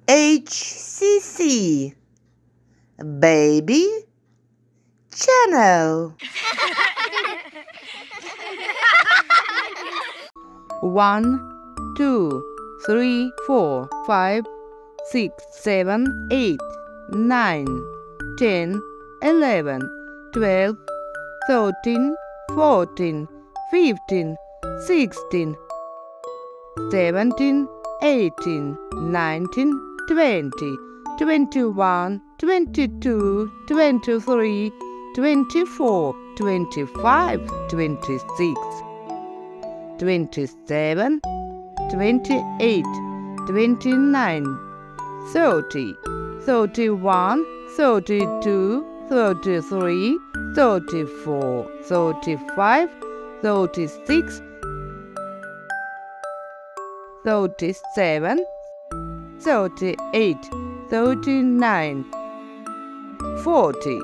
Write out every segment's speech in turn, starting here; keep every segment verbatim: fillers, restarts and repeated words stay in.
H C C Baby Channel. One, two, three, four, five, six, seven, eight, nine, ten, eleven, twelve, thirteen, fourteen, fifteen, sixteen, seventeen, eighteen, nineteen, twenty, twenty-one, twenty-two, twenty-three, twenty-four, twenty-five, twenty-six, twenty-seven, twenty-eight, twenty-nine, thirty, thirty-one, thirty-two, thirty-three, thirty-four, thirty-five, thirty-six, thirty-seven, thirty-eight, thirty-nine, forty,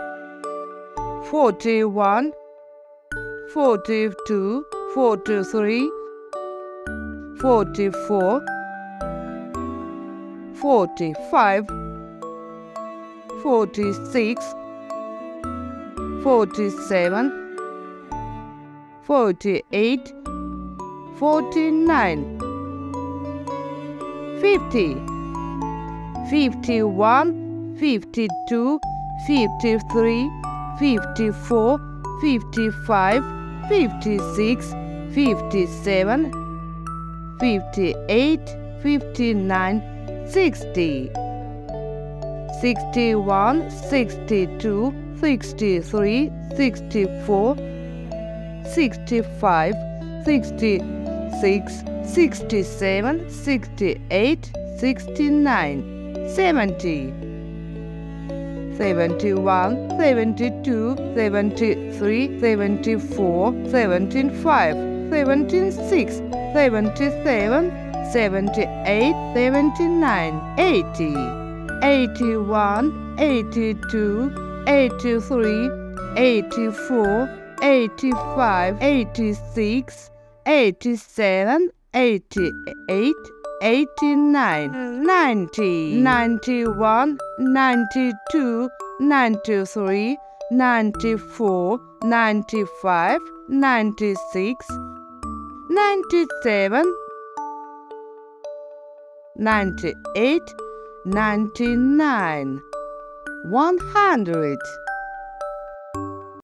forty-one, forty-two, forty-three, forty-four, forty-five, forty-six, forty-seven, forty-eight, forty-nine, fifty, fifty-one, fifty-two, fifty-three, fifty-four, fifty-five, fifty-six, fifty-seven, fifty-eight, fifty-nine, sixty, sixty-one, sixty-two, sixty-three, sixty-four, sixty-five, sixty-six, sixty-seven, sixty-eight, sixty-nine, seventy, seventy-one, seventy-two, seventy-three, seventy-four, seventy-five, seventy-six, seventy-seven, seventy-eight, seventy-nine, eighty, eighty-one, eighty-two, eighty-three, eighty-four, eighty-five, eighty-six, eighty-seven, eighty-eight, eighty-nine, ninety, ninety-one, ninety-two, ninety-three, ninety-four, ninety-five, ninety-six, ninety-seven, ninety-eight, ninety-nine, one hundred.